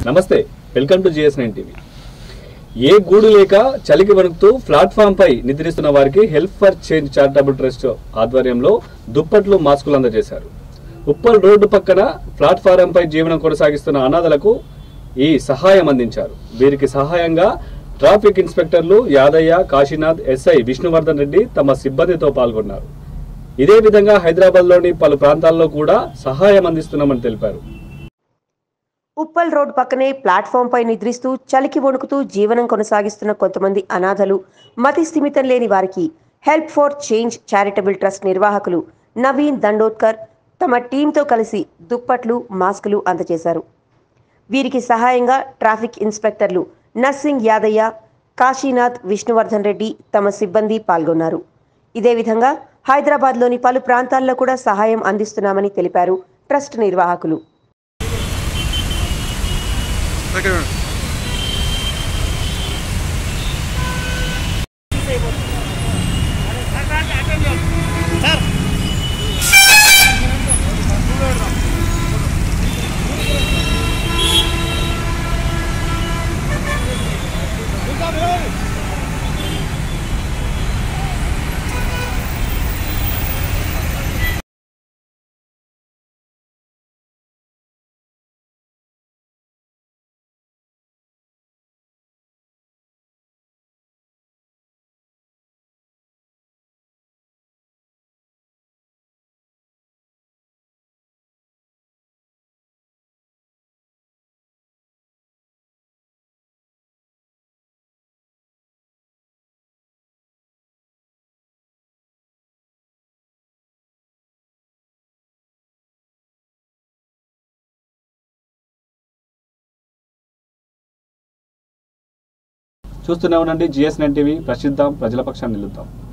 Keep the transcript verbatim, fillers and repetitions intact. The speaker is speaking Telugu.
నమస్తే, welcome to GS nine TV. ఏ గూడు లేక చలికి వణుకుతూ ప్లాట్ఫామ్ పై నిద్రిస్తున్న వారికి help for change charitable trust ఆధ్వర్యంలో దుప్పట్లు, మాస్కులు అందజేశారు. ఉప్పల్ రోడ్డు పక్కన ప్లాట్ఫారం పై జీవనం కొనసాగిస్తున్న అనాథలకు ఈ సహాయం అందించారు. వీరికి సహాయంగా ట్రాఫిక్ ఇన్స్పెక్టర్లు యాదయ్య, కాశీనాథ్, ఎస్ఐ విష్ణువర్ధన్ రెడ్డి తమ సిబ్బందితో పాల్గొన్నారు. ఇదే విధంగా హైదరాబాద్లోని పలు ప్రాంతాల్లో కూడా సహాయం అందిస్తున్నామని తెలిపారు. ఉప్పల్ రోడ్ పక్కనే ప్లాట్ఫామ్ పై నిద్రిస్తూ చలికి వణుకుతూ జీవనం కొనసాగిస్తున్న కొంతమంది అనాథలు, మతి స్థిమితం లేని వారికి help for change charitable trust నిర్వాహకులు నవీన్ దండోత్కర్ తమ టీంతో కలిసి దుప్పట్లు, మాస్కులు అందజేశారు. వీరికి సహాయంగా ట్రాఫిక్ ఇన్స్పెక్టర్లు నర్సింగ్ యాదయ్య, కాశీనాథ్, విష్ణువర్ధన్ రెడ్డి తమ సిబ్బంది పాల్గొన్నారు. ఇదే విధంగా హైదరాబాద్లోని పలు ప్రాంతాల్లో కూడా సహాయం అందిస్తున్నామని తెలిపారు ట్రస్ట్ నిర్వాహకులు. చూస్తూనే ఉండండి జిఎస్ నైన్ టీవీ. ప్రసిద్ధం, ప్రజల పక్షాన్ని నిలుద్దాం.